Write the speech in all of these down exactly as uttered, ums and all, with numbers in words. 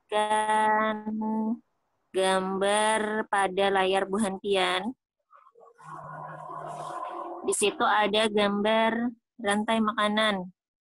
perhatikan gambar pada layar Bu Hantian. Di situ ada gambar rantai makanan.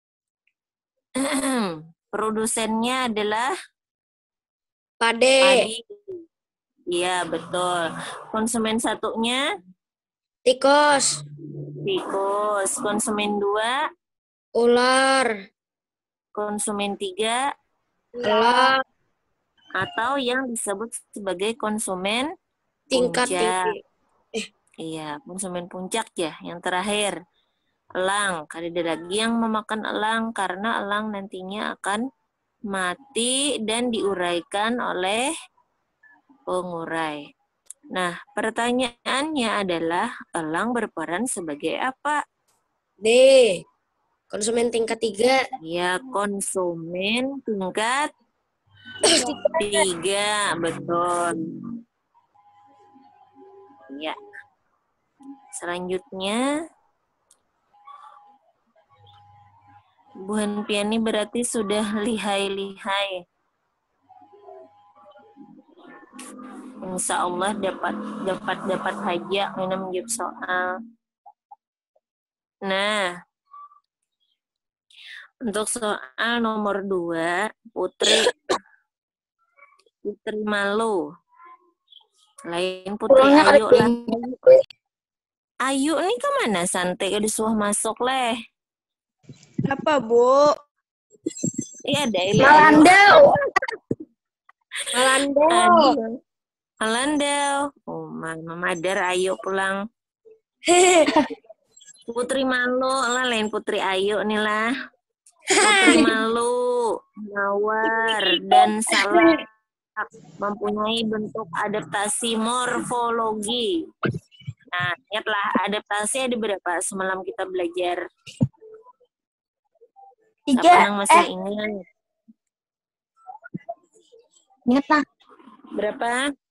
Produsennya adalah Pade. padi. Iya, betul. Konsumen satunya Tikus. tikus. Konsumen dua Ular. konsumen tiga Elang. atau yang disebut sebagai konsumen Tingkat puncak. tinggi. Eh. Iya, konsumen puncak ya. Yang terakhir, elang. Ada lagi yang memakan elang karena elang nantinya akan mati dan diuraikan oleh pengurai. Nah, pertanyaannya adalah elang berperan sebagai apa? D. Konsumen tingkat tiga. Ya, konsumen tingkat tiga, betul. Ya. Selanjutnya, Bu Hanpiani berarti sudah lihai-lihai. Insya Allah dapat dapat dapat hajat minum menjawab soal. Nah, untuk soal nomor dua, Putri Putri Malu. Lain Putri Ayu lah. Ayu ini kemana? Santai ke disuruh masuk leh. Apa, Bu? Iya, ada Malandau. Malandau. Malandau. Oh, Mama Madar, ayo pulang. Putri Malu, lah lain Putri Ayu nih lah. Putri Malu, Mawar, dan Salak mempunyai bentuk adaptasi morfologi. Nah, ingatlah adaptasi ada berapa semalam kita belajar? Tiga. Siapa yang masih eh. ingat? Ingat lah. Berapa?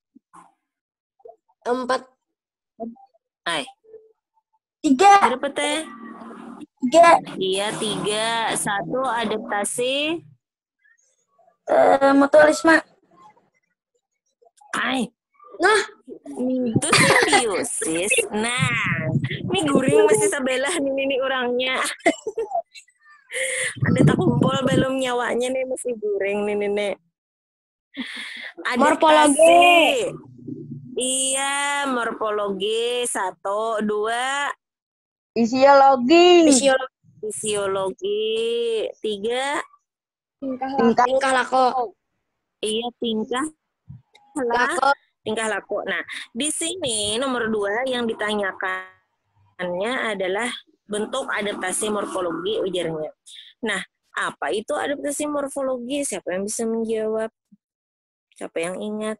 Empat. Ay. Tiga. Berapa teh? Tiga. Iya, tiga. Satu adaptasi. Uh, mutualisme. Ay. Nah. Itu simbiosis. Nah, ini guring masih sebelah nih, ini orangnya. Ada tak kumpul belum nyawanya nih, masih guring nih nenek. Morfologi. Iya, morfologi. Satu, dua. Fisiologi. Fisiologi. Fisiologi. Tiga. Tingkah laku. Tingkah laku. Iya, tingkah laku. Tingkah laku. Nah, di sini nomor dua yang ditanyakannya adalah bentuk adaptasi morfologi ujarnya. Nah, apa itu adaptasi morfologi? Siapa yang bisa menjawab? Siapa yang ingat?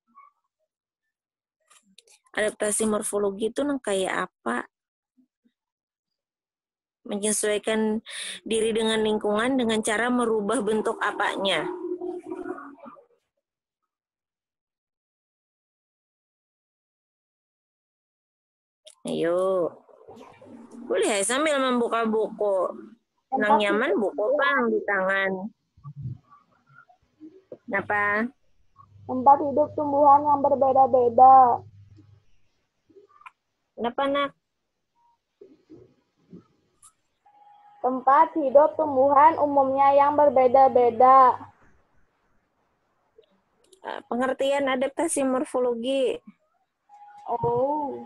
Adaptasi morfologi itu kayak apa? Menyesuaikan diri dengan lingkungan dengan cara merubah bentuk apanya? Ayo. Boleh sambil membuka buku. Senang nyaman buku bang di tangan. Kenapa? Tempat hidup tumbuhan yang berbeda-beda. Kenapa nak? Tempat hidup tumbuhan umumnya yang berbeda-beda. Pengertian adaptasi morfologi. Oh.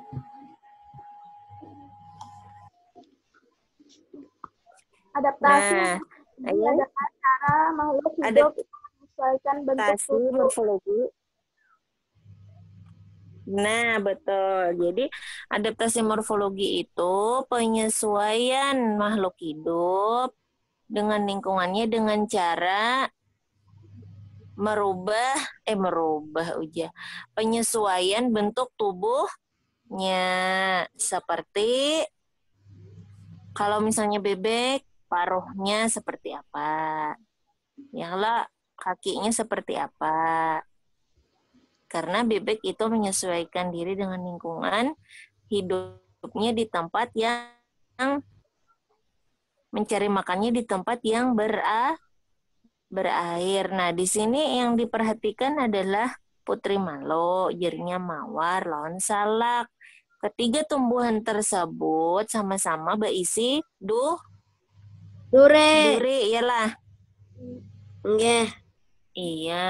Adaptasi Nah, adalah cara makhluk hidup menyesuaikan bentuk adaptasi morfologi. Nah, betul. Jadi, adaptasi morfologi itu penyesuaian makhluk hidup dengan lingkungannya dengan cara merubah, eh merubah uja, penyesuaian bentuk tubuhnya. Seperti, kalau misalnya bebek, paruhnya seperti apa? Yang lah, kakinya seperti apa? Karena bebek itu menyesuaikan diri dengan lingkungan hidupnya di tempat yang mencari makannya di tempat yang ber berair. Nah, di sini yang diperhatikan adalah putri malo, jarinya mawar, lawan salak. Ketiga tumbuhan tersebut sama-sama berisi duh, Dure. duri, iyalah. Nggih. Iya.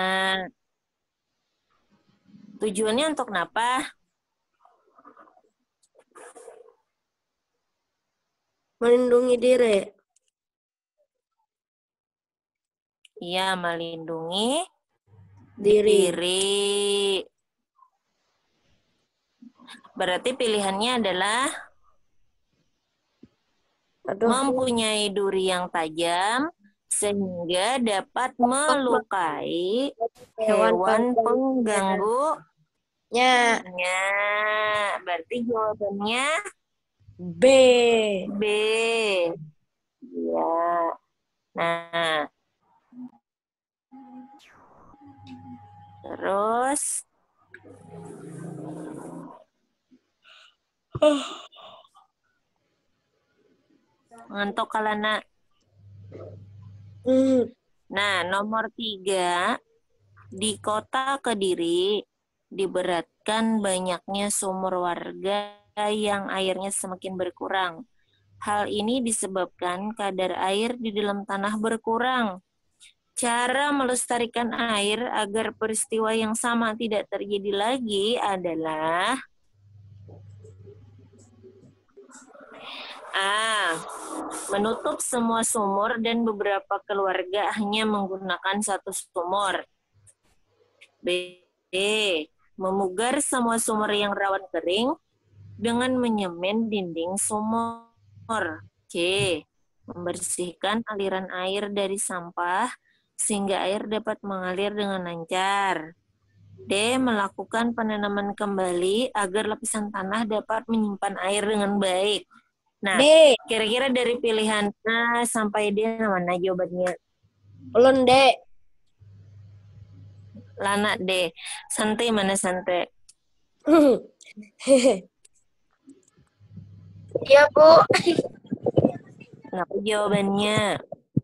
Tujuannya untuk apa? Melindungi diri. Iya, melindungi Diri. diri. Berarti pilihannya adalah Aduh. mempunyai duri yang tajam sehingga dapat melukai hewan pengganggu. Ya. Ya, berarti jawabannya B. B. Ya. Nah, terus ngantuk kalana. Hmm. Nah, nomor tiga, di kota Kediri diberatkan banyaknya sumur warga yang airnya semakin berkurang. Hal ini disebabkan kadar air di dalam tanah berkurang. Cara melestarikan air agar peristiwa yang sama tidak terjadi lagi adalah A. Menutup semua sumur dan beberapa keluarga hanya menggunakan satu sumur. B. Memugar semua sumur yang rawan kering dengan menyemen dinding sumur. C. Membersihkan aliran air dari sampah sehingga air dapat mengalir dengan lancar. D. Melakukan penanaman kembali agar lapisan tanah dapat menyimpan air dengan baik. Nah, D. kira-kira dari pilihan A sampai D mana jawabannya? Ulun D. Lana D. Sante mana Sante? Iya, Bu. Kenapa jawabannya?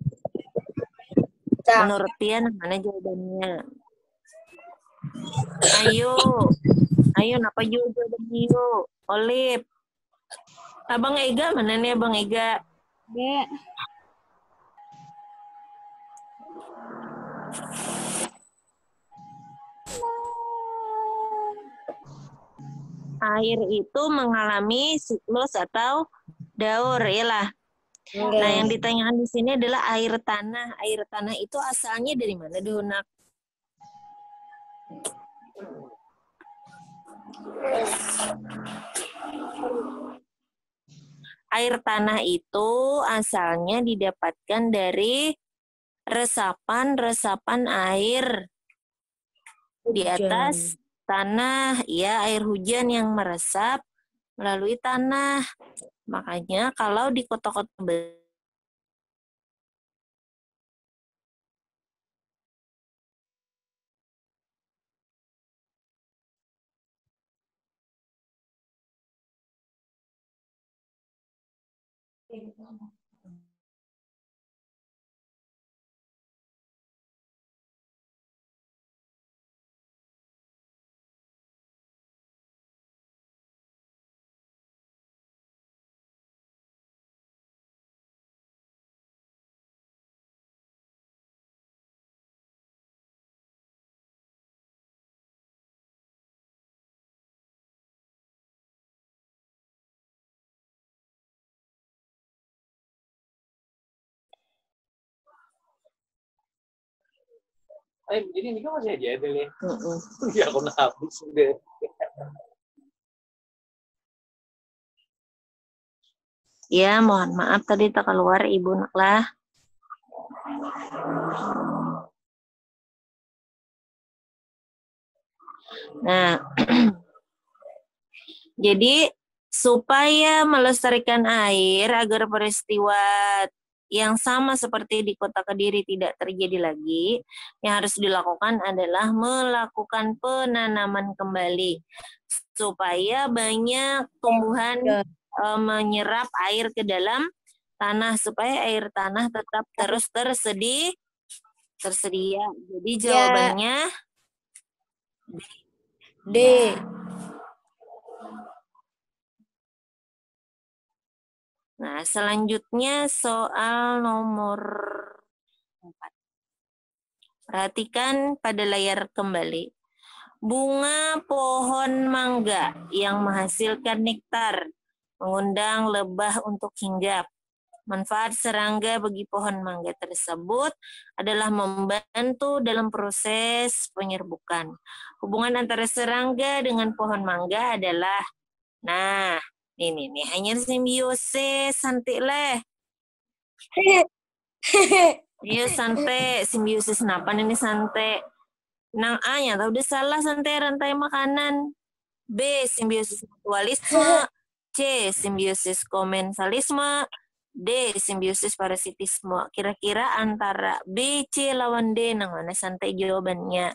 Cak. Menurut Pian mana jawabannya? Ayo. Ayo, kenapa jawabannya yuk? Olip. Abang Ega, mana nih Abang Ega? B. Air itu mengalami siklus atau daur, iyalah. Nah, yang ditanyakan di sini adalah air tanah. Air tanah itu asalnya dari mana, Donak? Air tanah itu asalnya didapatkan dari resapan-resapan air di atas tanah. Ya, air hujan yang meresap melalui tanah. Makanya kalau di kota-kota Ay, ini ini kan masih aja deh. Uh-uh. Ya aku habis deh. Ya, mohon maaf tadi tak keluar Ibu Naklah. Nah, jadi supaya melestarikan air agar peristiwa yang sama seperti di kota Kediri tidak terjadi lagi, yang harus dilakukan adalah melakukan penanaman kembali supaya banyak tumbuhan e, menyerap air ke dalam tanah supaya air tanah tetap terus tersedia tersedia. Jadi Ya. jawabannya D. Nah, selanjutnya soal nomor empat. Perhatikan pada layar kembali. Bunga pohon mangga yang menghasilkan nektar mengundang lebah untuk hinggap. Manfaat serangga bagi pohon mangga tersebut adalah membantu dalam proses penyerbukan. Hubungan antara serangga dengan pohon mangga adalah, nah, ini nih hanya simbiosis, santai leh. Iya santai, simbiosis kenapa ini santai? Nang A nya tahu udah salah, santai rantai makanan. B, simbiosis mutualisme. C, simbiosis komensalisme. D, simbiosis parasitisme. Kira-kira antara B, C lawan D, nang mana santai jawabannya?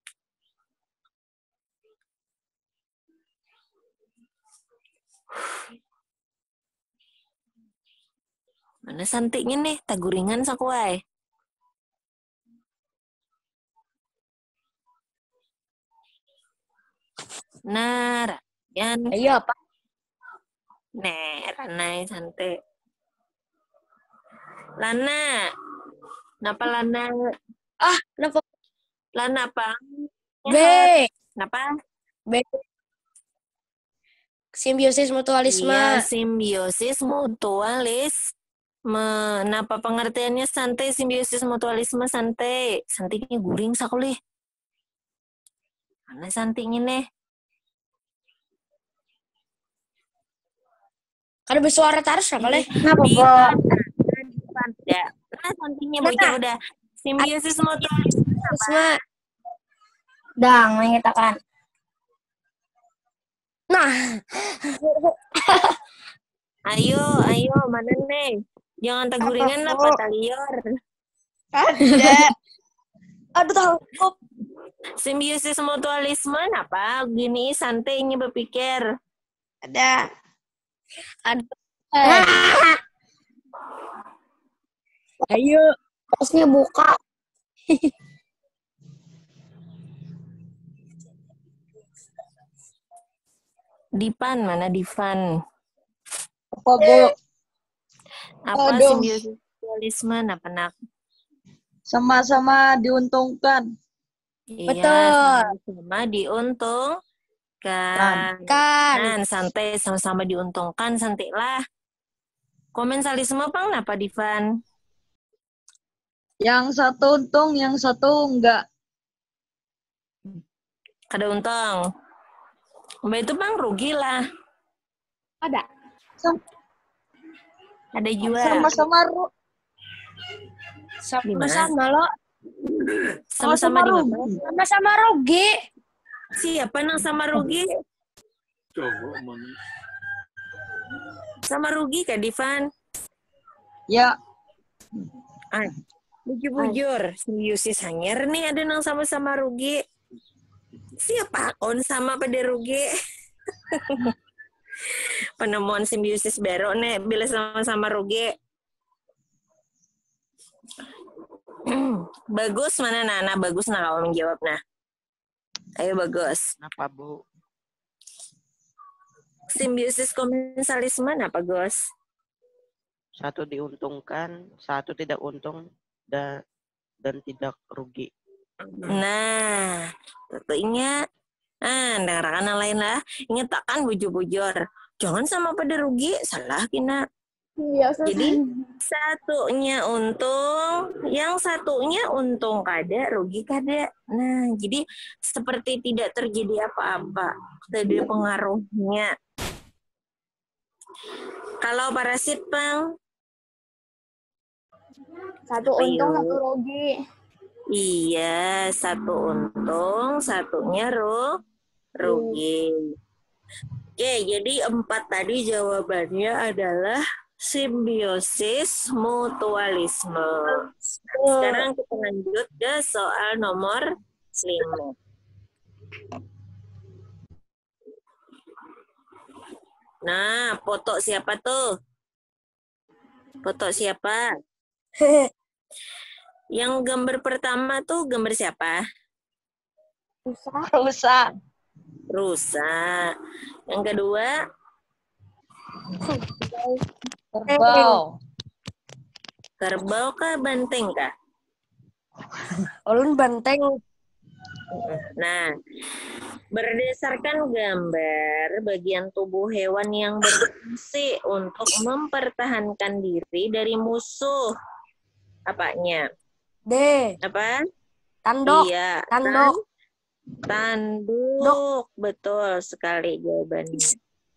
Mana santiknya nih? Taguringan sakuai. Nah, yan. Ayo apa? Nih, ranai santai. Lana. Kenapa Lana? Ah, kenapa? Lana apa? B. Kenapa? B. Simbiosis mutualisme. Iya, simbiosis mutualisme. Kenapa pengertiannya santai, simbiosis mutualisme santai? Santiknya guring sakulih. Mana santiknya nih? Kan bersuara terus apa leh? Kenapa, Di Bo? ya. Nah, santiknya bocah udah. Simbiosis mutualisme. Mutualisme. Dang, menyatakan. Nah, Ayo, ayo, mana nih? Jangan taguringan lah, Apa, Bu? patalior. Ada. aduh tahu. Simbiosis mutualisme, apa? Gini, santainya berpikir. Ada. Aduh. Ah, Ayo. tasnya buka. Dipan, mana Divan? Apa, Bu? Apa Aduh. simbiosis mutualisme, apa nak? Sama-sama diuntungkan. Iya, Betul. sama-sama diuntungkan. Kan. Kan, santai sama-sama diuntungkan, santai lah. Komensalisme bang, apa Divan? Yang satu untung, yang satu enggak. Kada untung. Mbak itu bang rugi lah. Ada. Sam- Ada juga. Sama-sama ru- Sama-sama lo. Sama-sama di mana? Sama-sama rugi. Siapa nang sama rugi? Sama rugi Kak Divan? Ya, Ah, bujur-bujur. Simbiosis hanyar nih ada nang sama-sama rugi. Siapa on sama pada rugi? Penemuan simbiosis baru nih bila sama-sama rugi. Bagus mana Nana? Bagus nah kalau menjawab nah. Ayo bagus. Kenapa, Bu? Simbiosis komensalisme apa Gus? Satu diuntungkan, satu tidak untung, dan, dan tidak rugi. Nah, tentunya ah, dengarkan yang lain lah. Ingat takkan bujur-bujur. Jangan sama pada rugi, salah kina. iya, Jadi satunya untung, yang satunya untung kada, rugi kada. Nah, jadi seperti tidak terjadi apa-apa dari pengaruhnya. Kalau parasit, Bang? satu Ayo. untung, satu rugi. Iya, satu untung, satunya ru rugi. Oke, jadi empat tadi jawabannya adalah simbiosis mutualisme. Sekarang kita lanjut ke soal nomor lima. Nah, foto siapa tuh? Foto siapa? Yang gambar pertama tuh gambar siapa? Rusa. Rusa. Rusa. Yang kedua, Kerbau. kerbau kah banteng kah? Ulun banteng. Nah, berdasarkan gambar bagian tubuh hewan yang berfungsi untuk mempertahankan diri dari musuh. Apanya? D. Apa? Tanduk. Iya. Tanduk. Tan- tanduk. Betul sekali jawabannya.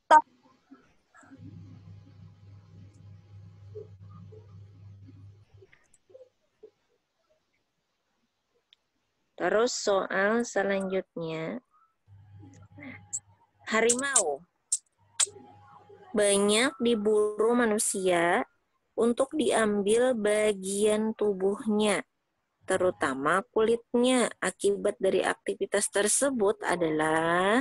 Terus soal selanjutnya. Harimau banyak diburu manusia untuk diambil bagian tubuhnya, terutama kulitnya. Akibat dari aktivitas tersebut adalah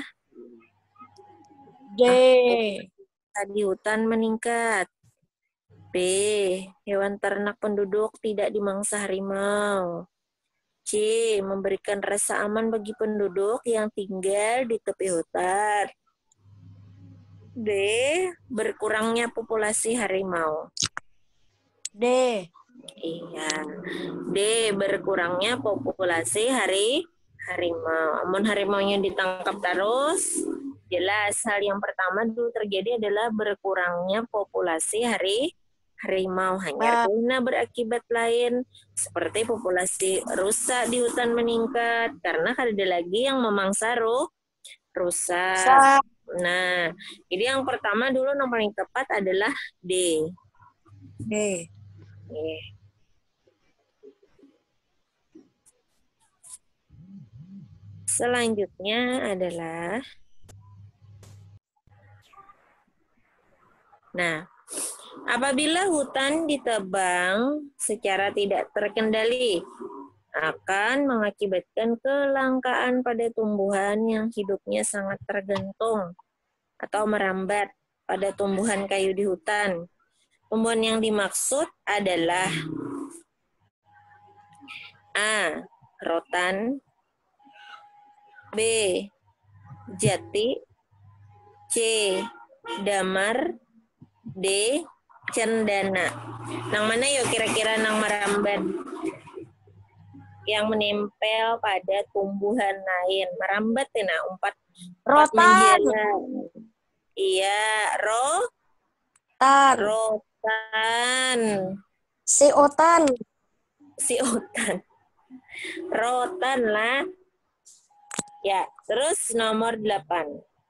D. di hutan meningkat. B. Hewan ternak penduduk tidak dimangsa harimau. C. Memberikan rasa aman bagi penduduk yang tinggal di tepi hutan. D. Berkurangnya populasi harimau. D. Iya. D. Berkurangnya populasi hari harimau. Amun harimaunya ditangkap terus, jelas hal yang pertama dulu terjadi adalah berkurangnya populasi hari harimau. Hanya karena berakibat lain seperti populasi rusa di hutan meningkat karena ada lagi yang memangsa ruh rusa. Sa. Nah, jadi yang pertama dulu nomor yang tepat adalah D. D. Oke. Selanjutnya adalah, nah, apabila hutan ditebang secara tidak terkendali, akan mengakibatkan kelangkaan pada tumbuhan yang hidupnya sangat tergantung atau merambat pada tumbuhan kayu di hutan. Tumbuhan yang dimaksud adalah A. Rotan, B. Jati, C. Damar, D. Cendana. Nang mana yuk kira-kira nang merambat? Yang menempel pada tumbuhan lain. Merambat ya nah, umpat. Rotan. Iya, ro. Tan. Rotan. Si otan. Si otan. Rotan lah. Ya, terus nomor delapan.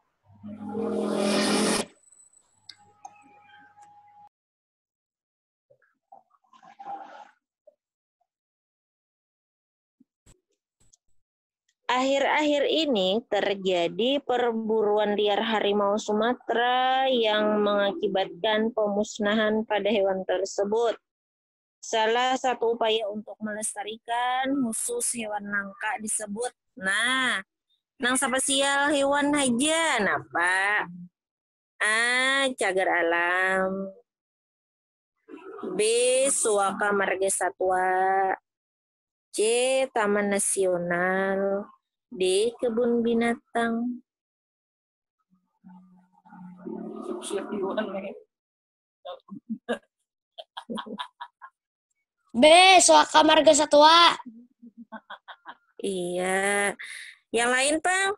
Akhir-akhir ini terjadi perburuan liar harimau Sumatera yang mengakibatkan pemusnahan pada hewan tersebut. Salah satu upaya untuk melestarikan khusus hewan langka disebut, nah, nang sapa sial hewan aja, napa? A. Cagar alam. B. Suaka Marga Satwa. C. Taman Nasional. D. Kebun binatang. B. Suaka Marga Satwa. Iya. Yang lain, Pak?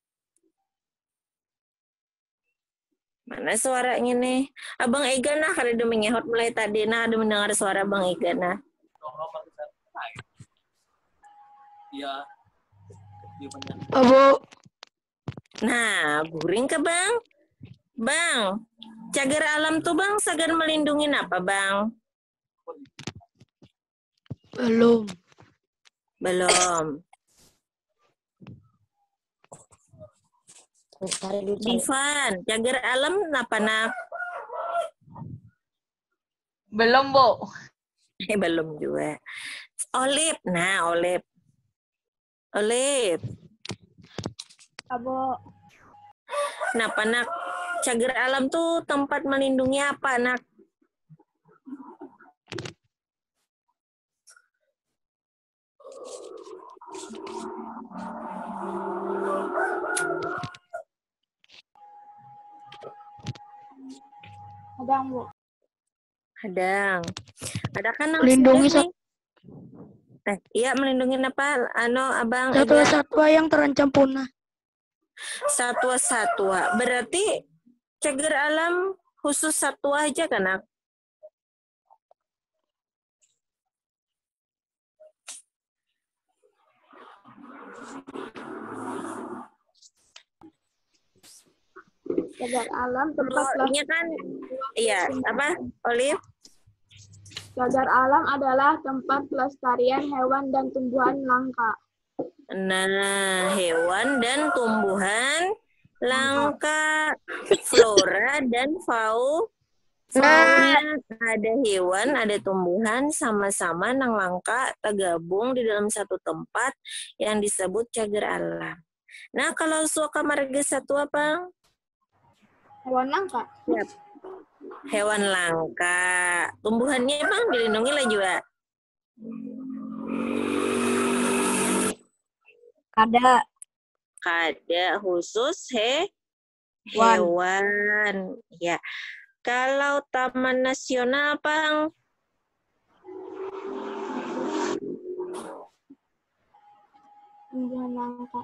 Mana suaranya nih? Abang Ega nah, kada ada menyahut mulai tadi nah, ada mendengar suara Bang Ega nah. Iya. Abu. Nah, guring ke Bang? Bang, cagar alam tuh Bang, segan melindungi apa Bang? Belum. Belum. Divan, cagar alam apa nak? Belum, Bu. Eh, belum juga. Olip, nah olip. Olip. Abo. Kenapa nak? Cagar alam tuh tempat melindungi apa nak? Hadang, Bu. Hadang. Ada kan yang Melindungi sudah nih? Eh, iya, melindungi apa? Ano, Abang Ega? satwa-satwa yang terancam punah. Satwa-satwa. Berarti cagar alam khusus satwa aja kan, Nak? Cagar alam tempat Oh, ini kan, iya, apa, Olive? Cagar alam adalah tempat pelestarian hewan dan tumbuhan langka. Nah, hewan dan tumbuhan langka, flora dan fau, fauna, ada hewan, ada tumbuhan, sama-sama nang langka tergabung di dalam satu tempat yang disebut cagar alam. Nah, kalau suaka marga satwa, Bang? Hewan langka. Yap. Hewan langka. Tumbuhannya, Bang, dilindungi lah juga. Ada. Ada khusus he hewan. Ya. Kalau taman nasional, Bang? Tumbuhan langka.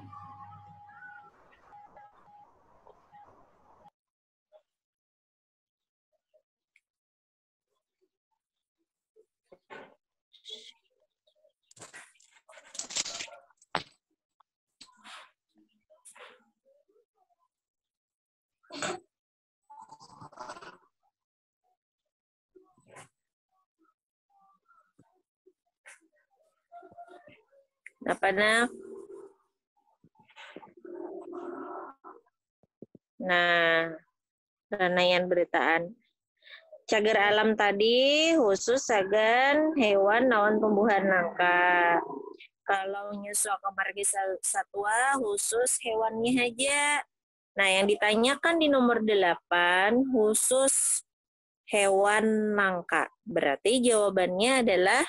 Apa nah? Nah, Ranayan beritaan. Cagar alam tadi khusus sagan hewan lawan tumbuhan langka. Kalau nyusul ke marga satwa khusus hewannya aja. Nah, yang ditanyakan di nomor delapan khusus hewan langka. Berarti jawabannya adalah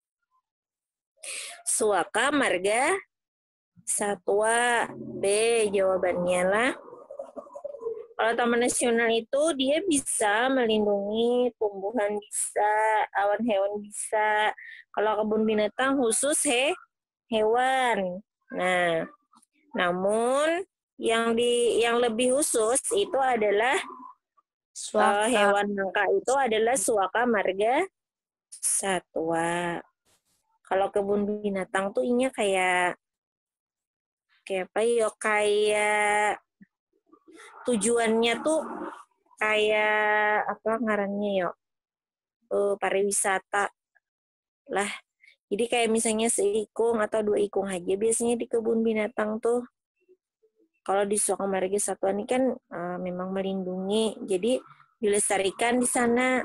suaka marga satwa. B jawabannya lah. Kalau taman nasional itu dia bisa melindungi tumbuhan, bisa, awan hewan bisa. Kalau kebun binatang khusus he hewan. Nah, namun yang di yang lebih khusus itu adalah uh, hewan langka itu adalah suaka marga satwa. Kalau kebun binatang tuh inya kayak kayak apa ya? Kayak tujuannya tuh kayak apa ngarannya ya? Uh, pariwisata lah. Jadi kayak misalnya seikung atau dua ikung aja biasanya di kebun binatang tuh. Kalau di suaka marga satwa ini kan uh, memang melindungi, jadi dilestarikan di sana.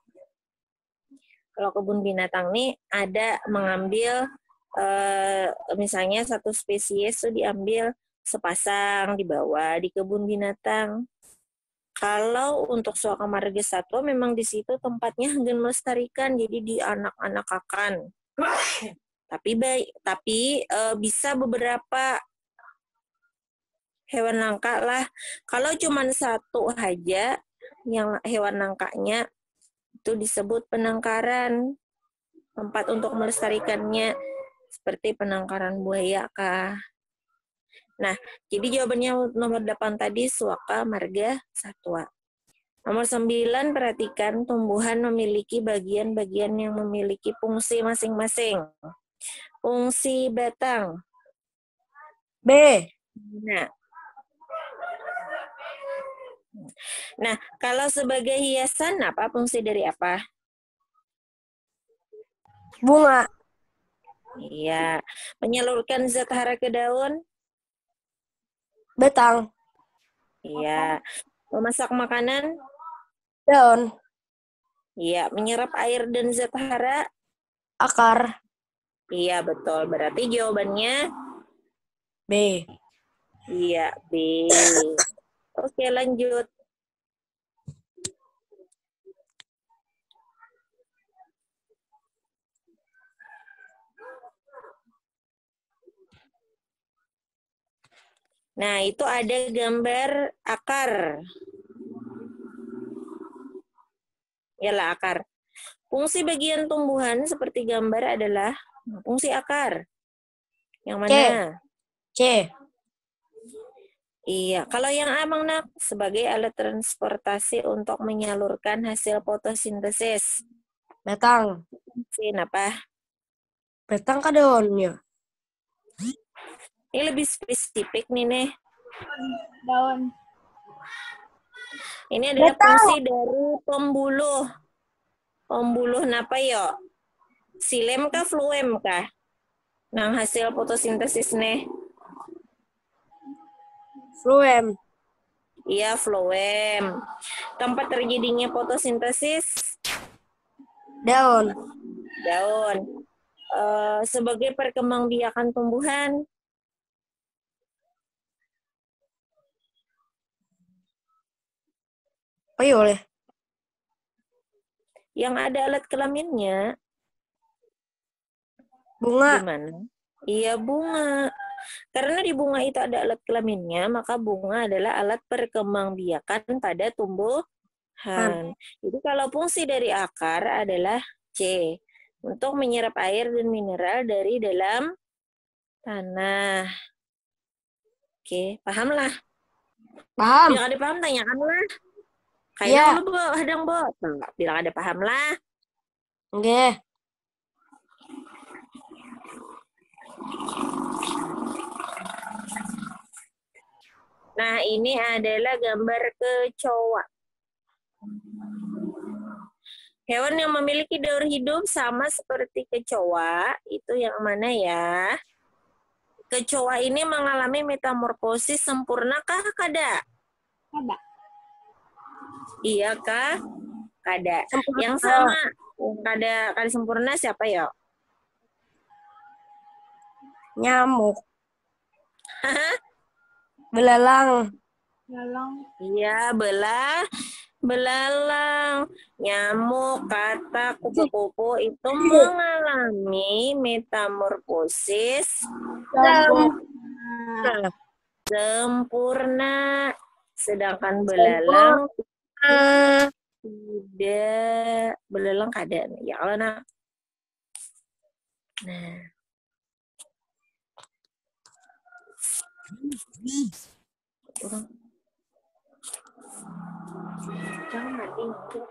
Kalau kebun binatang nih ada mengambil uh, misalnya satu spesies tuh diambil sepasang dibawa di kebun binatang. Kalau untuk suaka marga satwa memang di situ tempatnya hanya melestarikan, jadi di anak-anakakan. Tapi baik, tapi uh, bisa beberapa hewan langka lah. Kalau cuma satu aja yang hewan langkanya itu disebut penangkaran. Tempat untuk melestarikannya seperti penangkaran buaya kah. Nah, jadi jawabannya nomor delapan tadi suaka marga satwa. Nomor sembilan, perhatikan tumbuhan memiliki bagian-bagian yang memiliki fungsi masing-masing. Fungsi batang. B. Nah, Nah, kalau sebagai hiasan, apa fungsi dari apa? Bunga. Iya. Menyalurkan zat hara ke daun? Batang. Iya. Memasak makanan? Daun. Iya. Menyerap air dan zat hara? Akar. Iya, betul. Berarti jawabannya? B. Iya, B. Oke, lanjut. Nah, itu ada gambar akar. Ialah akar. Fungsi bagian tumbuhan seperti gambar adalah fungsi akar. Yang mana? C. Iya, kalau yang abang nak sebagai alat transportasi untuk menyalurkan hasil fotosintesis. Batang. Sin apa? Batang ke daunnya. Ini lebih spesifik nih nih. Daun. Ini adalah Batang. fungsi dari pembuluh. Pembuluh napa yo? Silem kah, fluem kah? Nang hasil fotosintesis nih. Fluem. Iya, fluem. Tempat terjadinya fotosintesis Daun. daun. Eh, sebagai perkembangbiakan tumbuhan. Oh iya boleh. Yang ada alat kelaminnya Bunga. gimana? Iya, bunga. Karena di bunga itu ada alat kelaminnya, maka bunga adalah alat perkembangbiakan pada tumbuhan. Jadi kalau fungsi dari akar adalah C, untuk menyerap air dan mineral dari dalam tanah. Oke, pahamlah. Paham. Bila ada paham, tanyakanlah. Kayak Iya. dulu, Bo. Hadang, Bo. Nah, bila ada paham lah. Oke. Nah, ini adalah gambar kecoa. Hewan yang memiliki daur hidup sama seperti kecoa, itu yang mana ya? Kecoa ini mengalami metamorfosis sempurnakah kada? Kada. Iya kah? Kada. Sempurna. Yang sama, yang kada, kada sempurna siapa ya? Nyamuk. Belalang. Lalang. Iya, belah, belalang, nyamuk, katak, kupu-kupu itu mengalami metamorfosis Nah, sempurna. Sedangkan belalang eh, tidak, belalang kada. Ya Allah nak. Nah. Kurang. Jangan mati.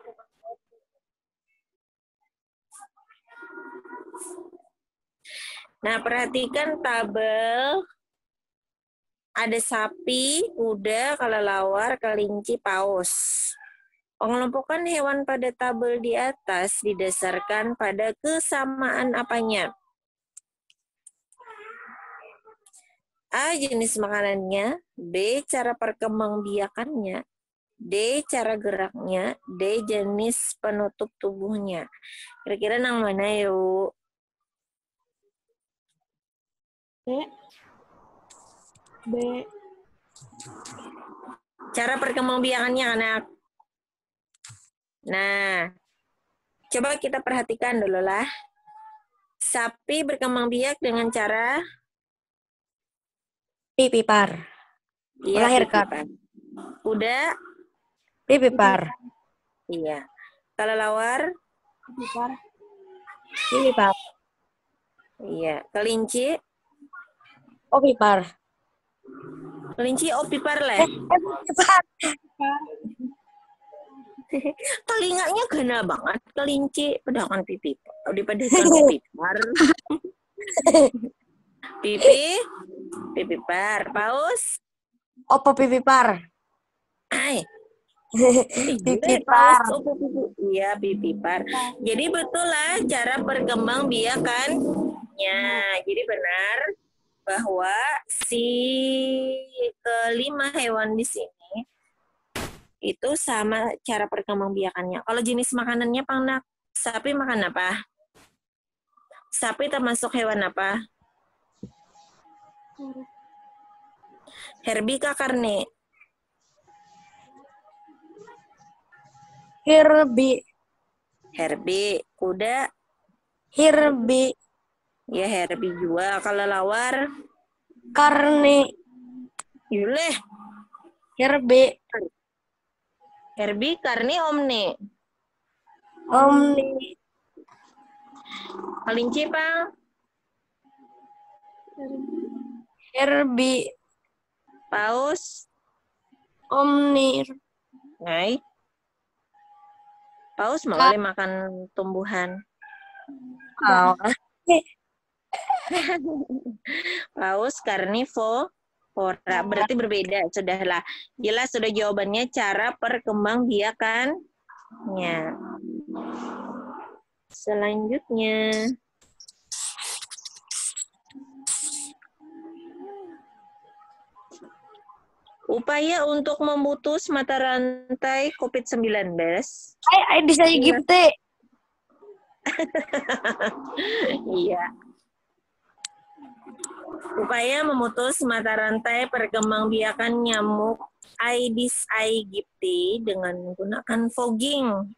Nah, perhatikan tabel. Ada sapi, kuda, kelelawar, kelinci, paus. Pengelompokan hewan pada tabel di atas didasarkan pada kesamaan apanya? A. Jenis makanannya. B. Cara perkembangbiakannya. D. Cara geraknya. D. Jenis penutup tubuhnya. Kira-kira nang mana yuk? B. B. Cara perkembangbiakannya anak. Nah, coba kita perhatikan dulu lah. Sapi berkembang biak dengan cara pipipar. iya, Melahirkan. pipipar. Kuda, Pipipar. iya. Kelelawar, Pipar. Pipipar. iya. Kelinci, Opipar. kelinci opipar leh. Pipipar. Telinganya gana banget kelinci, padahal pipipar. Daripada kan pipipar. Pipi, pipipar. Paus, Opo pipipar. ay. Pipipar. Paus, opo pipi- Iya, pipipar. Jadi betul lah cara perkembangbiakannya. Jadi benar bahwa si kelima hewan di sini itu sama cara perkembangbiakannya. Kalau jenis makanannya Pangnak, sapi makan apa? Sapi termasuk hewan apa? Herbika karne. Hirbi. Herbi. Kuda, Hirbi. ya herbi juga. Kalau lawar, Karni. yuleh. Hirbi. Herbi karne omne. Omni. Kelinci, Pang. Herbi. Paus. Omnir. Ngai. Paus mau Ka- boleh makan tumbuhan. Oh. Paus karnivora. Berarti berbeda. Sudahlah. Jelas sudah jawabannya cara perkembangbiakannya. Selanjutnya. Upaya untuk memutus mata rantai covid sembilan belas. Ay, ay, di saya gipte. Iya. Upaya memutus mata rantai perkembangbiakan nyamuk Aedes aegypti dengan menggunakan fogging.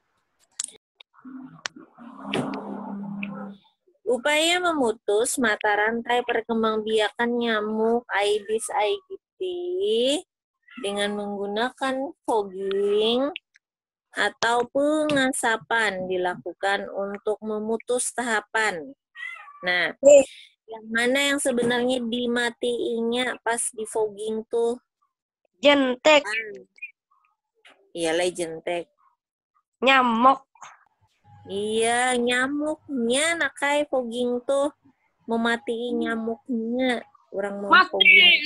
Upaya memutus mata rantai perkembangbiakan nyamuk Aedes aegypti dengan menggunakan fogging atau pengasapan dilakukan untuk memutus tahapan. Nah, yang mana yang sebenarnya dimatiinya pas di fogging tuh? Jentek. Iyalah jentek. Nyamuk. Iya, nyamuknya nakai fogging tuh mematii nyamuknya. Orang mau fogging.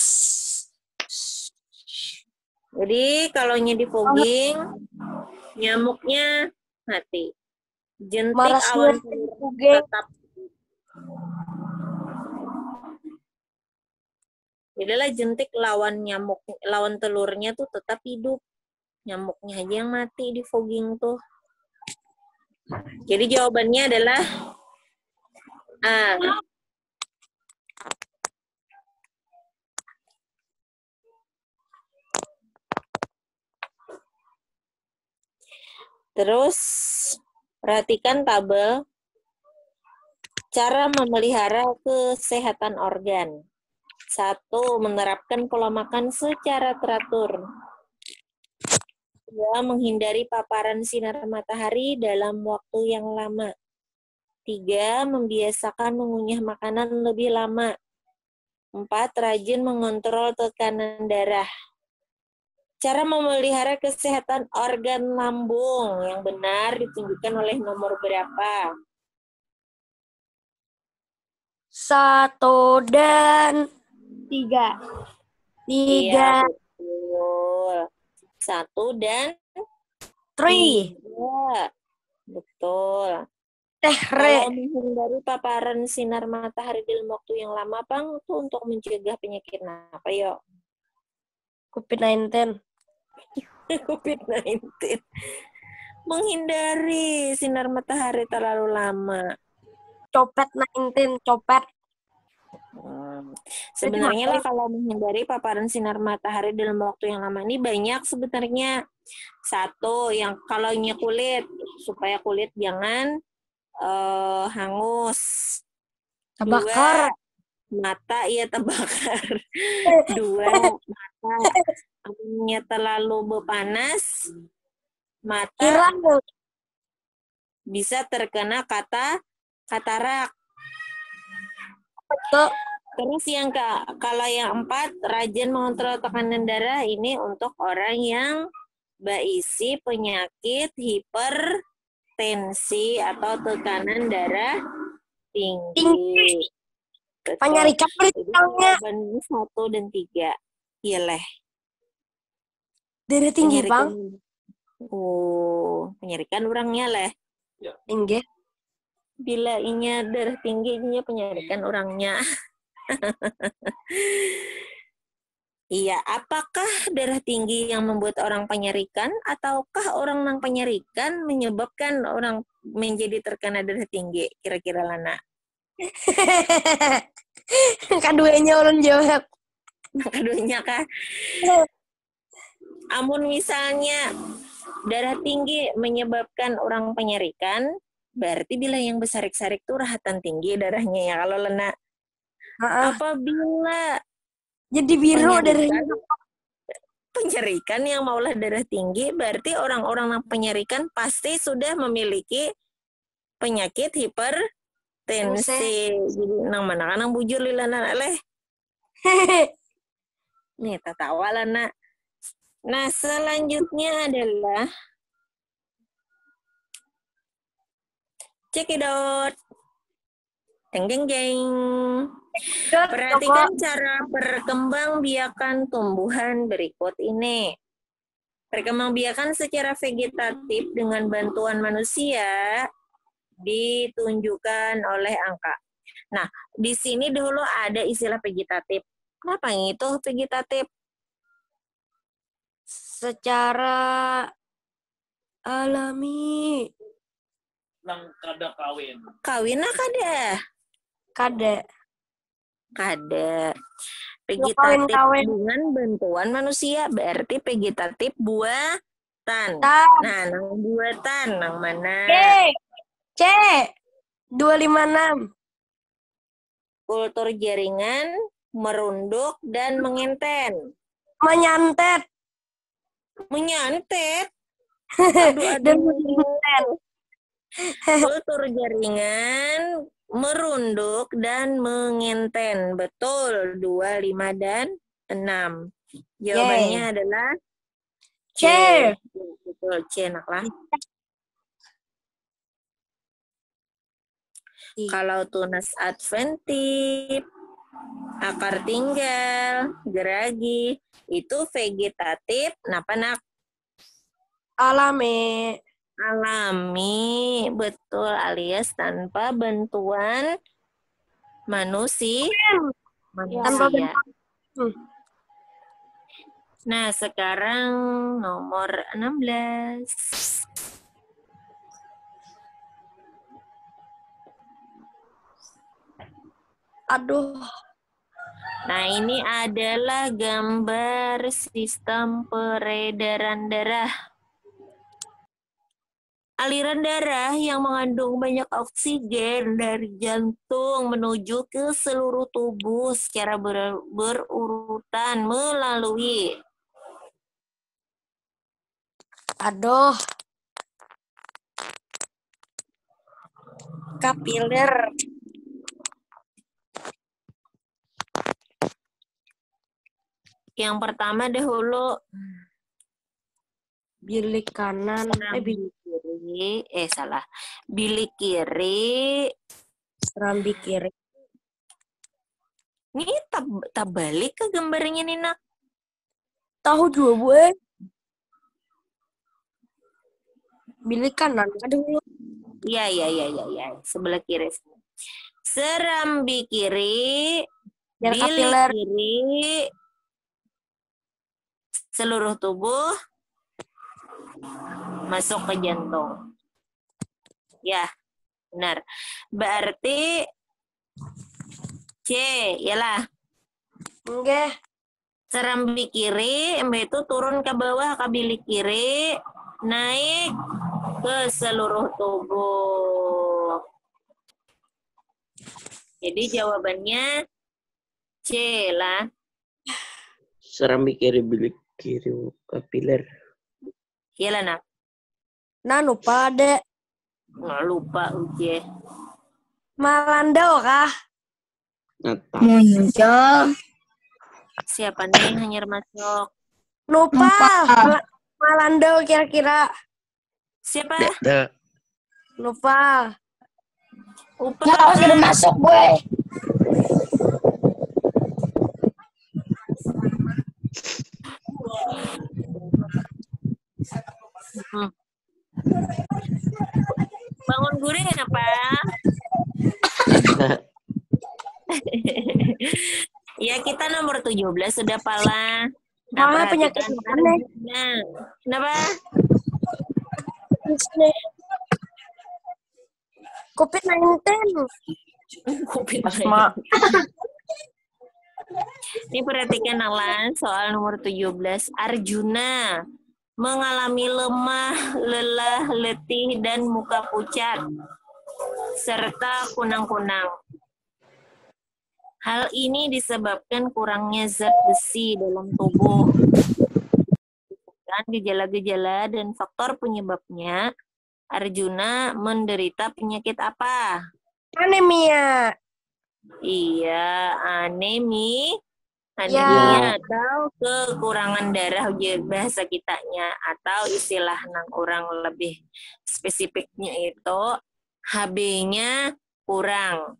Jadi kalau nya di fogging, nyamuknya mati. Jentik Marah awan siar telur fogging. tetap. Jadilah jentik lawan nyamuk, lawan telurnya tuh tetap hidup. Nyamuknya aja yang mati di fogging tuh. Jadi jawabannya adalah A. Terus perhatikan tabel cara memelihara kesehatan organ. Satu, menerapkan pola makan secara teratur. Dua, menghindari paparan sinar matahari dalam waktu yang lama. Tiga, membiasakan mengunyah makanan lebih lama. Empat, rajin mengontrol tekanan darah. Cara memelihara kesehatan organ lambung yang benar ditunjukkan oleh nomor berapa? Satu dan Tiga. tiga. Iya, betul. Satu dan Three. tiga. Betul. Teh Kalau re. menghindari paparan sinar matahari dalam waktu yang lama, Bang, itu untuk mencegah penyakit apa, yuk? covid sembilan belas. covid sembilan belas. Menghindari sinar matahari terlalu lama. Copet sembilan belas. Copet. Hmm. Sebenarnya lah kalau menghindari paparan sinar matahari dalam waktu yang lama ini banyak sebenarnya. Satu, yang kalau nya kulit, supaya kulit jangan uh, hangus. Terbakar. Dua, mata ya terbakar. Dua, mata nya terlalu berpanas, mata Hilang. bisa terkena kata katarak. Betul. Terus yang ke, kalau yang empat, rajin mengontrol tekanan darah ini untuk orang yang berisi penyakit hipertensi atau tekanan darah tinggi. Tinggi. Betul. Penyarikan Jadi beritanya. jawabannya satu dan tiga. Iyalah. Darah tinggi, Bang. Oh, penyarikan orangnya lah. Tinggi. Bila inya darah tinggi, inya penyarikan orangnya. Iya, apakah darah tinggi yang membuat orang penyarikan, ataukah orang yang penyarikan menyebabkan orang menjadi terkena darah tinggi? Kira-kira Lana. Keduanya orang jawab. Keduanya kah? Amun misalnya darah tinggi menyebabkan orang penyarikan, berarti bila yang bersarik-sarik tuh rahatan tinggi darahnya ya kalau Lena. Uh-uh. Apabila Jadi biru penyarikan, darahnya. penyerikan yang maulah darah tinggi, berarti orang-orang yang penyerikan pasti sudah memiliki penyakit hipertensi. Jadi nang mana nang bujur lilana aleh. Nih tatawa lah nak. Nah selanjutnya adalah cekidot. Jeng jeng jeng. Perhatikan cara perkembangbiakan tumbuhan berikut ini. Perkembangbiakan secara vegetatif dengan bantuan manusia ditunjukkan oleh angka. Nah, di sini dulu ada istilah vegetatif. Kenapa itu vegetatif? Secara alami. Nang kada kawin. Kawin lah kada. Kada. Kada. Kawin, Vegetatif kawin. dengan bantuan manusia berarti vegetatif buatan. Tan. Nah, nang buatan nang mana? C. C. dua lima enam. Kultur jaringan, merunduk dan mengenten. Menyantet. Menyantet. Aduh, Dan aduh. menyantet. Kultur jaringan, merunduk dan mengenten. Betul, dua, lima, dan enam. Jawabannya Yeay. adalah C. Betul, C naklah. Kalau tunas adventif, akar tinggal, geragi, itu vegetatif, kenapa nak? Alami. Alami, betul, alias tanpa bantuan manusia. Tanpa manusia. bantuan. Nah, sekarang nomor enam belas. Aduh. Nah, ini adalah gambar sistem peredaran darah. Aliran darah yang mengandung banyak oksigen dari jantung menuju ke seluruh tubuh secara ber berurutan melalui Aduh. Kapiler. yang pertama dahulu Bilik kanan. Eh, bilik kiri, eh salah, bilik kiri. serambi kiri. Ini tab, tab balik ke gambarnya nih nak. Tahu juga gue. Bilik kanan. Aduh. Iya iya iya iya ya. Sebelah kiri. Serambi kiri, Biar bilik kapiler. kiri, seluruh tubuh masuk ke jantung. Ya, benar. Berarti C, yalah. Enggak. Serambi kiri, mbak itu turun ke bawah ke bilik kiri, naik ke seluruh tubuh. Jadi jawabannya C lah. Serambi kiri bilik kiri kapiler. Iyalah nak. Nah, lupa deh. Nggak lupa uje. Malandau kah? Nata. Muncul. Siapa nih hanya masuk? Lupa. Lupa. Mal- Malandau kira-kira. Siapa? Da. Lupa. Upa. Ya, harus udah masuk gue. Hmm. Bangun guring kenapa? Ya kita nomor tujuh belas sudah pala. Nah, Malah penyakit perhatikan aneh. Arjuna. Kenapa? covid sembilan belas. Covid. Asma. Ini perhatikan Alan, soal nomor tujuh belas. Arjuna mengalami lemah, lelah, letih, dan muka pucat, serta kunang-kunang. Hal ini disebabkan kurangnya zat besi dalam tubuh. menjelaskan gejala-gejala dan faktor penyebabnya, Arjuna menderita penyakit apa? Anemia. Iya, anemi, Ya. anemia atau kekurangan darah bahasa kitanya, atau istilah nang orang lebih spesifiknya itu H B-nya kurang.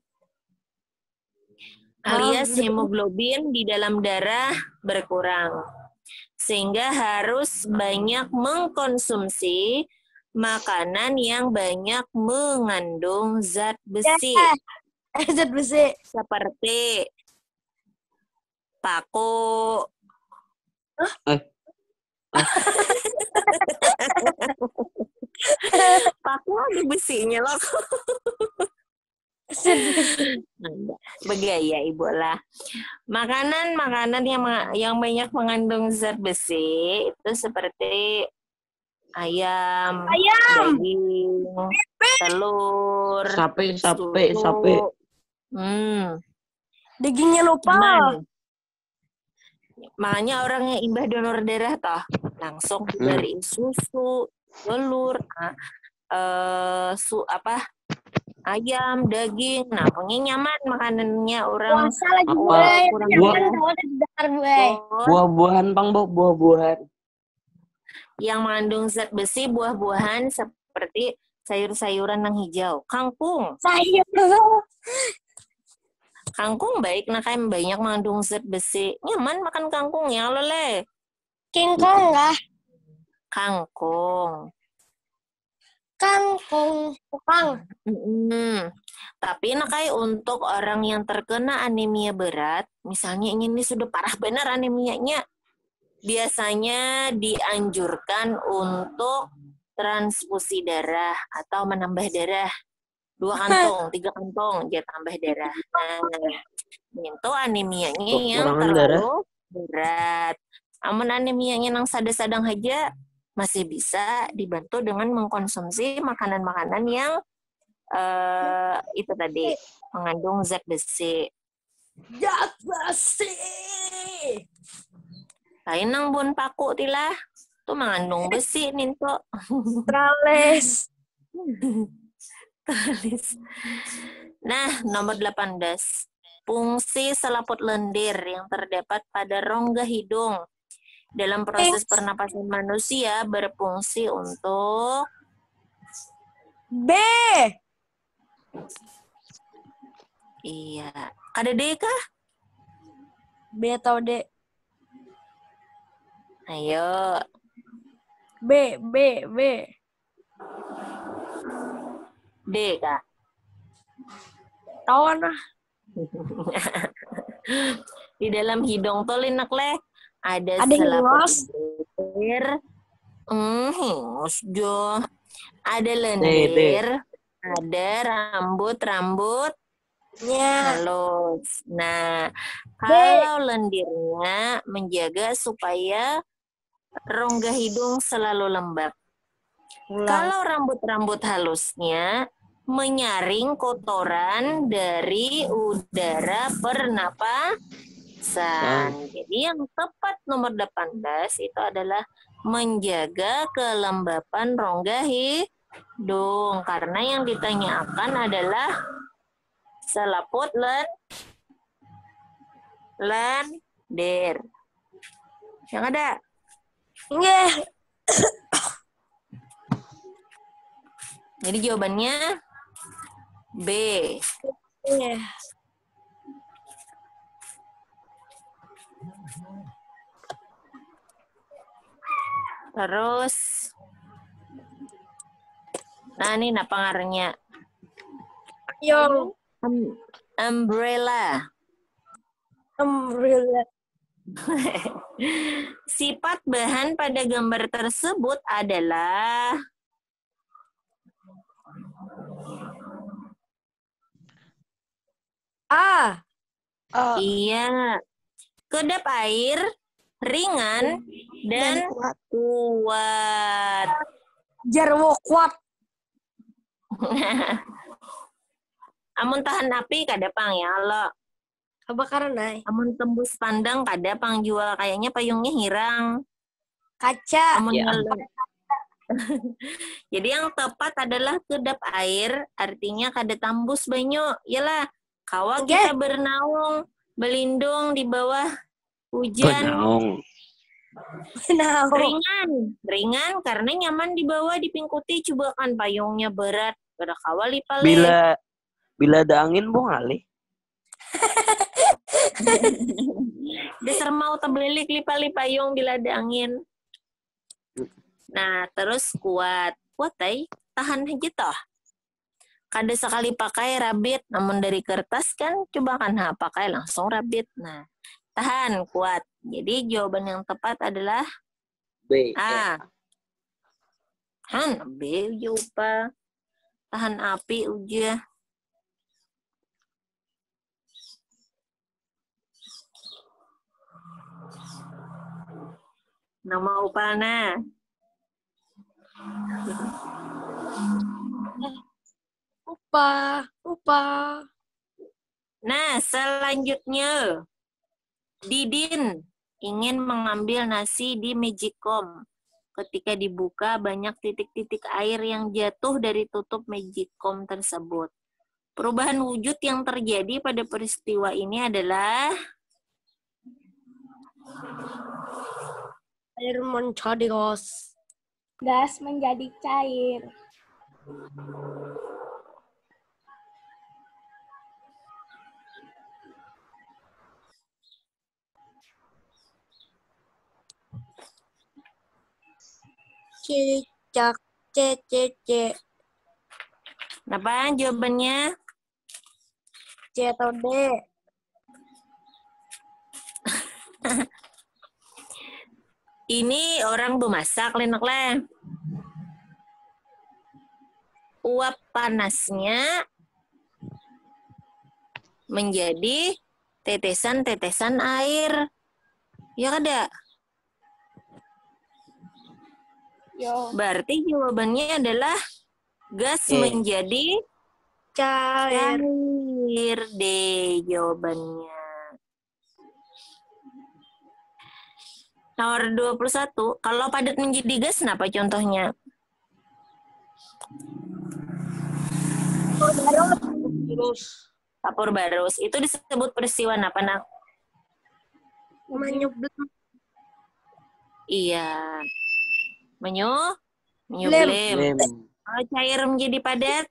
Alias hemoglobin di dalam darah berkurang. Sehingga harus banyak mengkonsumsi makanan yang banyak mengandung zat besi. Zat besi. Seperti paku. Eh. Paku ada besinya loh. Begaya ibu lah. Makanan-makanan yang yang banyak mengandung zat besi itu seperti ayam, Ayam. daging, telur, Sape, sape, susu. sape. Hmm. Dagingnya lupa. Aman. Makanya orang yang imbah donor darah toh langsung diberiin susu, telur, ah, eh, su apa ayam, daging. Nah, pokoknya nyaman makanannya orang. Puasa lagi Apa? gue. Kurang Buah. Jangan tahu di dasar gue. Buah-buahan, Bang, Bo. Buah-buahan. Yang mengandung zat besi, buah-buahan seperti sayur-sayuran yang hijau, kangkung. Sayur. Kangkung baik, nah kayak banyak mengandung zat besi. Nyaman makan kangkung ya, lele. Kingkong lah. Kangkung. Kangkung. Kang. Mm-mm. Tapi nah kayak untuk orang yang terkena anemia berat, misalnya ini sudah parah benar anemianya, biasanya dianjurkan untuk transfusi darah atau menambah darah. Dua kantong, tiga kantong, dia tambah darah. Nah, itu anemianya yang Kekurangan terlalu darah. berat. Amun anemianya yang sadang-sadang aja, masih bisa dibantu dengan mengkonsumsi makanan-makanan yang uh, itu tadi, mengandung zat besi. Zat besi. Lain nang bun paku tilah, itu mengandung besi ninto. Trales. Nah, nomor delapan belas. Fungsi selaput lendir yang terdapat pada rongga hidung dalam proses pernapasan manusia berfungsi untuk B. Iya. Ada D kah? B atau D? Ayo. B, B, B. D kah? Tawan lah. Di dalam hidung tuh linak leh ada, Ada selaput hingus. lendir. Hmm, hingus jo. Ada D, D. lendir, ada rambut-rambut Ya. halus. Nah, kalau lendirnya menjaga supaya rongga hidung selalu lembab. Kalau rambut-rambut halusnya menyaring kotoran dari udara pernapasan. Jadi yang tepat nomor delapan belas itu adalah menjaga kelembapan rongga hidung. Karena yang ditanyakan adalah selaput len lendir. Yang ada? Nggak. Jadi jawabannya B. Iya. Terus, nah ini apa pengaruhnya? Yang Um, umbrella. umbrella. Sifat bahan pada gambar tersebut adalah A. iya, kedap air, ringan, dan kuat. Jarwo kuat. Amun tahan api kadapang ya lo. Kebakaran ay. Amun tembus pandang kadapang jual kayaknya payungnya hirang. Kaca. Amun Ya. ngelem. Jadi yang tepat adalah kedap air, artinya kada tambus banyu. Yalah, kawa Oke. kita bernaung, berlindung di bawah hujan. Benaung. Nah, Ringan, ringan karena nyaman di bawah dipingkuti. Coba kan payungnya berat, kada kawa lipale. Bila bila ada angin bung alih. Dasar mau tebelik lipali payung bila ada angin. Nah, terus kuat. Kuat ay, tahan aja toh. Kada sekali pakai rabit, namun dari kertas kan coba kan ha, pakai langsung rabit. Nah, tahan, kuat. Jadi jawaban yang tepat adalah B. A. Han, B uja. Tahan api uja. Nama upana. upah, upah. Nah, selanjutnya. Didin ingin mengambil nasi di Magicom. Ketika dibuka, banyak titik-titik air yang jatuh dari tutup Magicom tersebut. Perubahan wujud yang terjadi pada peristiwa ini adalah Air menjadi gas. Gas menjadi cair. Cicak, c, c, c. apa jawabannya? C atau D? Ini orang bemasak, lenak lah. Uap panasnya menjadi tetesan-tetesan air. Ya kada? Yo. Berarti jawabannya adalah gas Eh. menjadi Cair. cair deh jawabannya. Nomor dua puluh satu, kalau padat menjadi gas, kenapa contohnya? Terus Kapur barus. Itu disebut peristiwa apa, nak? menyebelin. Iya. Menyu? Menyublim. Lem. Kalau cair menjadi padat,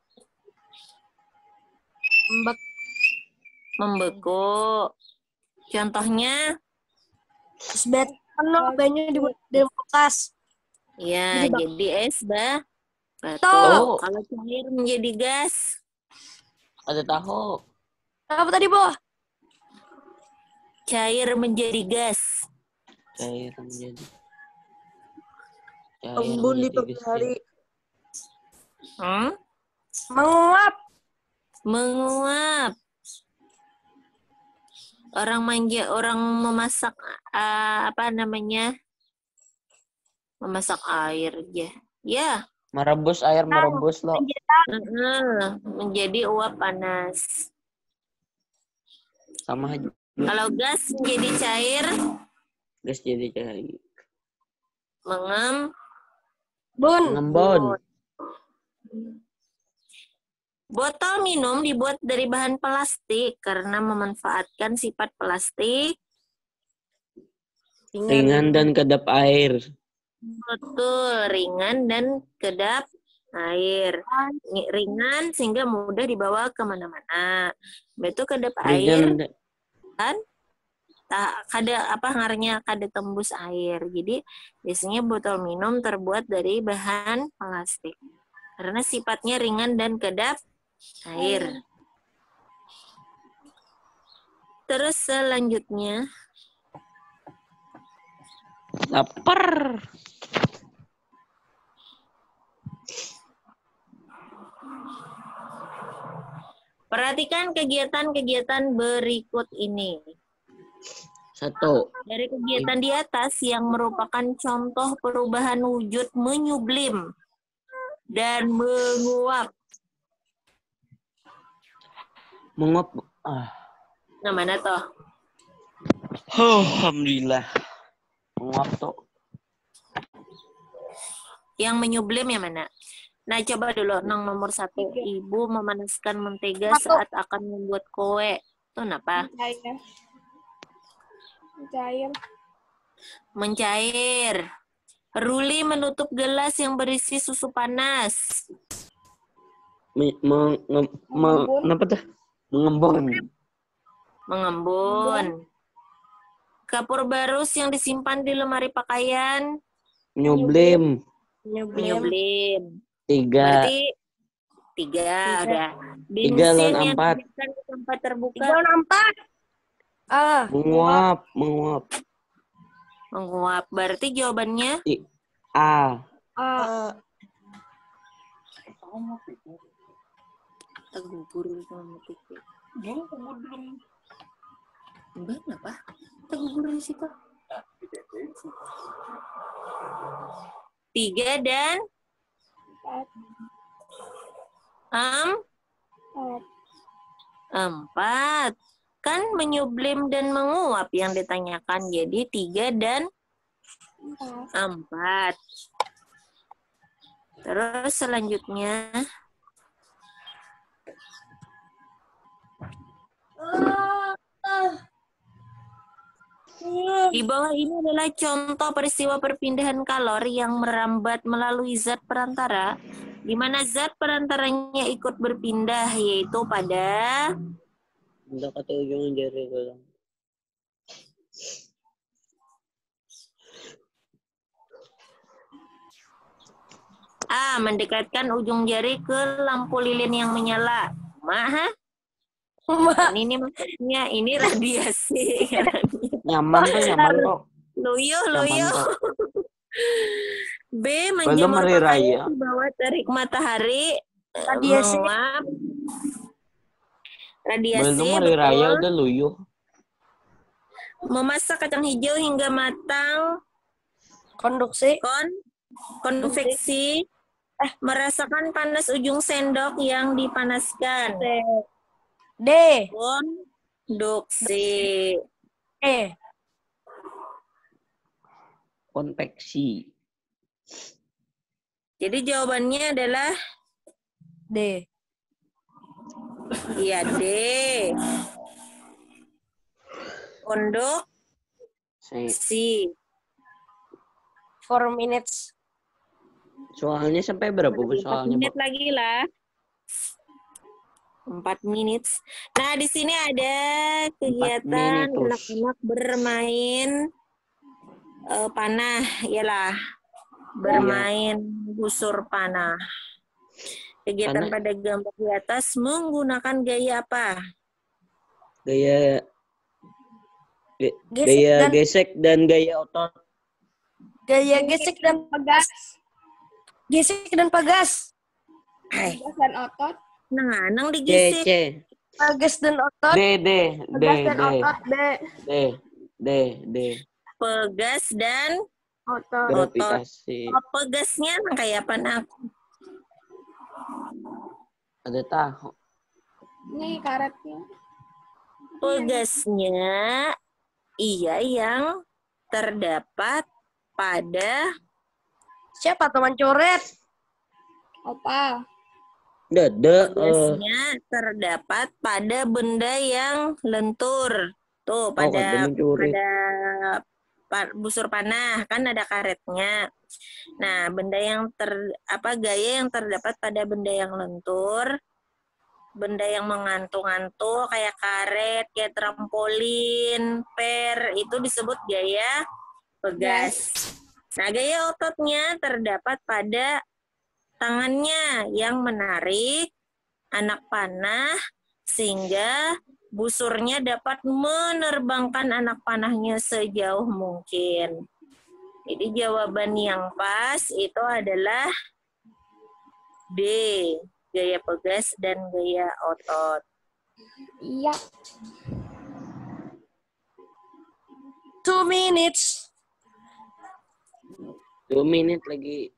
Mbak membeku. Contohnya, Isbet. Penuh banyak di, di bekas. ya Jadi, Bang. jadi es, bah. Batu. Tahu. Kalau cair menjadi gas, Ada tahu. Apa tadi, Bo? cair menjadi gas. Cair menjadi. Cair Embun di menjadi pagi hari. Hmm? Menguap. Menguap. Orang manja, orang memasak uh, apa namanya? Memasak air ya. Ya, Merebus air merebus lo. uh-uh, menjadi uap panas. Sama aja. Kalau gas menjadi cair, Gas jadi cair. mengem Bun. Ngembon. Botol minum dibuat dari bahan plastik karena memanfaatkan sifat plastik. Ringan dan kedap air. Betul, ringan dan kedap air. Ni- Ringan sehingga mudah dibawa kemana-mana. Itu kedap air, Ringan. kan? Tak kada apa ngarannya kada tembus air. Jadi biasanya botol minum terbuat dari bahan plastik karena sifatnya ringan dan kedap air. Terus selanjutnya, Lapar. perhatikan kegiatan-kegiatan berikut ini. Satu. Dari kegiatan di atas yang merupakan contoh perubahan wujud menyublim dan menguap. Menguap. Ah. Nah, mana toh? Alhamdulillah. Menguap tuh. Yang menyublim yang mana? Nah, coba dulu nang nomor satu. Ibu memanaskan mentega Satu. saat akan membuat kue. Itu kenapa? Mencair. Mencair. Mencair. Ruli menutup gelas yang berisi susu panas. Me, me, nge, me, kenapa tuh? Mengembun. Mengembun. Kapur barus yang disimpan di lemari pakaian. Nyublim. Menyublim. Tiga. Berarti tiga, udah. Tiga lawan Bensin yang empat. disimpan di tempat terbuka. Tiga lawan empat. Ah. Menguap. Menguap. Menguap. Berarti jawabannya I, A. Ah. tergugur sama titik. Belum, kamu belum. Mbak, apa? Tergugur di situ. Tiga dan Empat. em, Empat. empat. Kan menyublim dan menguap yang ditanyakan. Jadi tiga dan Empat. empat. Terus selanjutnya. Di bawah ini adalah contoh peristiwa perpindahan kalori yang merambat melalui zat perantara, di mana zat perantaranya ikut berpindah, yaitu pada Untuk kata ujung jari kalau. A. Mendekatkan ujung jari ke lampu lilin yang menyala. Mah, ini, ini maksudnya ini radiasi. Nyaman tuh, nyaman kok. Luyuh, Nyaman luyuh. kok. B. Belum Menjemur hari raya. pakaian di bawah terik matahari. eh, Radiasi. menguap. Radiasi, Belum hari raya betul. udah luyuh. Memasak kacang hijau hingga matang. Konduksi. Kon, konveksi. Eh, merasakan panas ujung sendok yang dipanaskan. D. Konduksi. E. Konveksi. Jadi jawabannya adalah D. iya D. Konduksi. Si. Four minutes. Soalnya sampai berapa bu Empat soalnya, menit Bu? lagi lah. Empat menit. Nah, di sini ada kegiatan minitus. anak-anak bermain eh, panah, iyalah. Bermain busur panah. Kegiatan Panah. pada gambar di atas menggunakan gaya apa? Gaya ge- Gesek gaya dan- gesek dan gaya otot. Gaya gesek dan Pegas. gesek dan pagas. Hai, Pegas dan otot. nang-nang C digesek. C Pagas dan otot. D D D Pegas dan D otot. D. D D D Pegas dan Otot. gravitasi. oh, pegasnya nang kayak apa nak? Ada tahu. Nih karetnya. Pegasnya iya yang terdapat pada Siapa teman coret? Opa. Dada. eh, pegasnya terdapat pada benda yang lentur. Tuh Oh, kata pada mencuri. pada pa- busur panah kan ada karetnya. Nah, benda yang ter apa gaya yang terdapat pada benda yang lentur, benda yang mengantung-antung kayak karet, kayak trampolin, per itu disebut gaya pegas. Nah, gaya ototnya terdapat pada tangannya yang menarik anak panah sehingga busurnya dapat menerbangkan anak panahnya sejauh mungkin. Jadi jawaban yang pas itu adalah D, gaya pegas dan gaya otot. Iya. Two minutes. Dua menit lagi.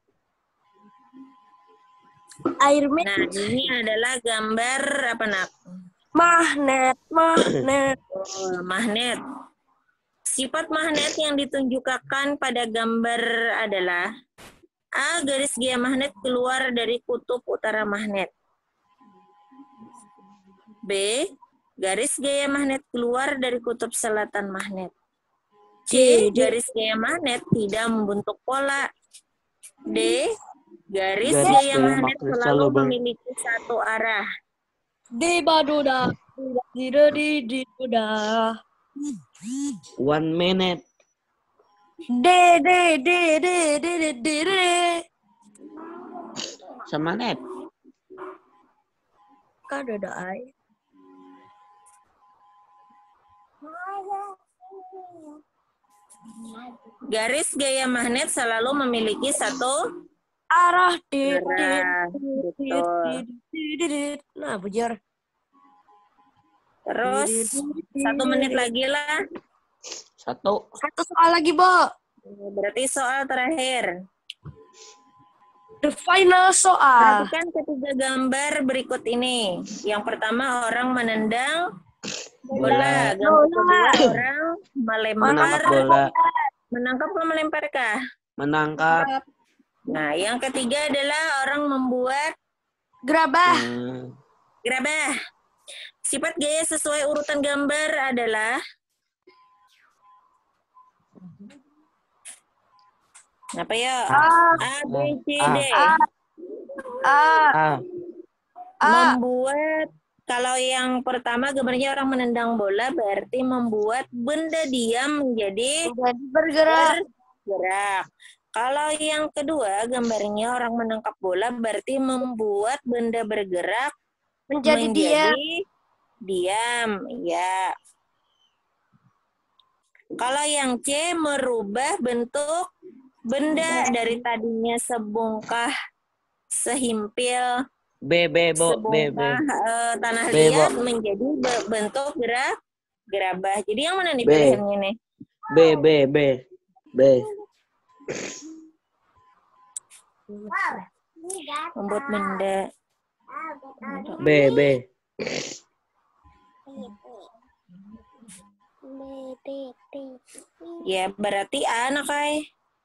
Air Nah, minutes. ini adalah gambar apa nak? Magnet. Magnet. Oh, magnet. Sifat magnet yang ditunjukkan pada gambar adalah A. Garis gaya magnet keluar dari kutub utara magnet. B. Garis gaya magnet keluar dari kutub selatan magnet. C. Garis gaya magnet tidak membentuk pola. D. Garis, Garis gaya gaya magnet magnet selalu selalu ber- memiliki satu arah. Di baduda. Di di di duda. One minute. De de de de de de de de. Sama net. Kada ada ay. Garis gaya magnet selalu memiliki satu Arah di di arah. di Betul. di di di. Nah, bujar. Terus satu menit lagi lah. Satu. Satu soal lagi, Bo. Berarti soal terakhir. The final soal. Perhatikan ketiga gambar berikut ini. Yang pertama orang menendang bola. Gambar kedua orang melempar. Menangkap bola. Menangkap atau melemparkah? Menangkap. Nah, yang ketiga adalah orang membuat Gerabah. Hmm. gerabah. Sifat gaya sesuai urutan gambar adalah apa ya? A. A, B, C, A. D. A. A. A. A. Membuat, kalau yang pertama gambarnya orang menendang bola berarti membuat benda diam menjadi Jadi bergerak. bergerak. Kalau yang kedua gambarnya orang menangkap bola berarti membuat benda bergerak Menjadi dia. diam. Ya. Kalau yang C merubah bentuk benda dari tadinya sebongkah, sehimpil, B, B, Bo. B, B. sebongkah eh, tanah B, liat Bo. menjadi be- bentuk gerak gerabah. Jadi yang mana nih B. pilihannya nih? B, B, B. B. Membuat benda. B, B. Ya berarti A anak ay.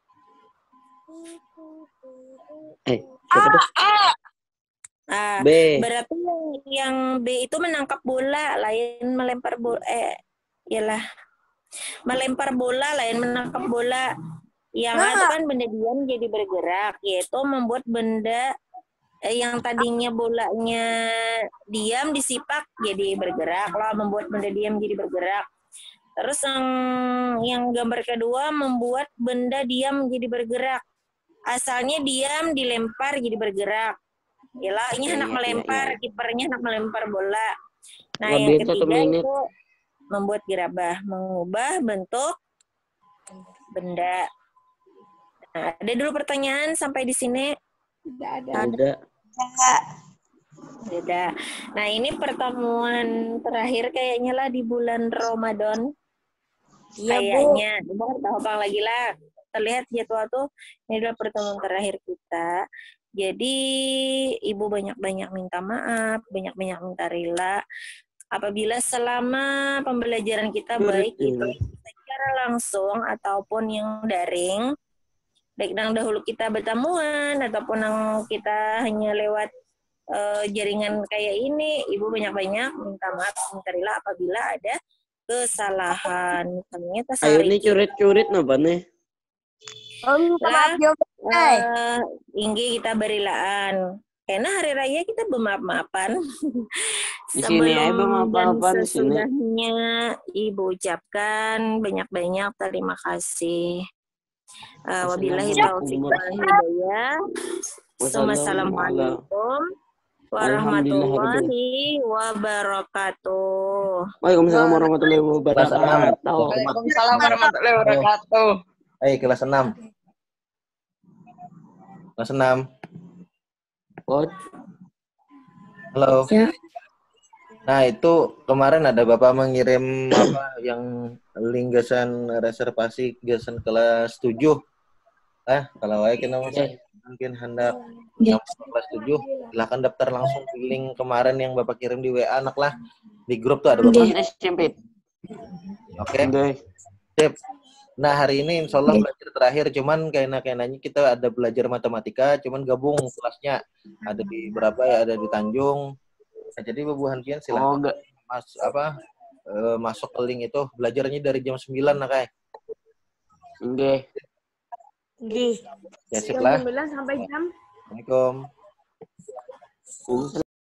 Eh, siapa tuh? Ah, B. berarti yang, yang B itu menangkap bola, lain melempar bola. Eh, iyalah. Melempar bola, lain menangkap bola. Yang A itu kan benda diam jadi bergerak, yaitu membuat benda eh, yang tadinya bolanya diam disipak jadi bergerak, lah membuat benda diam jadi bergerak. Terus yang yang gambar kedua membuat benda diam jadi bergerak. Asalnya diam dilempar jadi bergerak. Yalah, ini Iya, anak iya, melempar, iya. kipernya anak melempar bola. Nah, Lebih yang satu ketiga menit. itu membuat gerabah, mengubah bentuk benda. Nah, ada dulu pertanyaan sampai di sini. Tidak ada. Ada. Beda. Nah, ini pertemuan terakhir kayaknya lah di bulan Ramadan. Iya, Bu. Kayaknya. Coba tahu bang lagi lah. Terlihat jadwal tuh ini adalah pertemuan terakhir kita. Jadi ibu banyak-banyak minta maaf, banyak-banyak minta rela. Apabila selama pembelajaran kita baik itu secara langsung ataupun yang daring, baik yang dahulu kita bertemuan ataupun yang kita hanya lewat uh, jaringan kayak ini, ibu banyak-banyak minta maaf, minta rela apabila ada kesalahan. Misalnya tas Ayo hari nih curit-curit napa nih? Oh, minta maaf, Jo. uh, Inggi kita berilaan. Karena hari raya kita bermaaf-maafan. Di sini aja Sebelum bermaaf-maafan dan di sini. sesudahnya ibu ucapkan banyak-banyak terima kasih. Uh, wabillahi taufiq wal hidayah. Wassalamualaikum warahmatullahi wabarakatuh. Waalaikumsalam warahmatullahi wabarakatuh. Waalaikumsalam warahmatullahi wabarakatuh. Ayo kelas enam. Kelas enam. Coach. Halo. Ya. Nah, itu kemarin ada Bapak mengirim apa yang link gasan reservasi gasan kelas tujuh. Eh, kalau saya kena masih mungkin hendak Ya. kelas tujuh, silahkan daftar langsung di link kemarin yang Bapak kirim di W A anak lah. Di grup tuh ada Bapak. S M P. Oke. Oke. Sip. Nah, hari ini insya Allah belajar terakhir, cuman kayaknya kayaknya kita ada belajar matematika, cuman gabung kelasnya. Ada di berapa ya, ada di Tanjung. Nah, jadi Bu Hanfian Oh, silahkan enggak. mas, apa, eh, masuk ke link itu. Belajarnya dari jam sembilan, nah, kayak. Nggih. Nggih. Ya, sip Jam lah. sembilan sampai jam Assalamualaikum.